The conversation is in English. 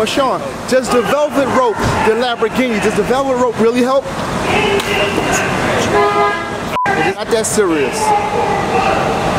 Marshawn, does the velvet rope, the Lamborghini, does the velvet rope really help? It's not that serious.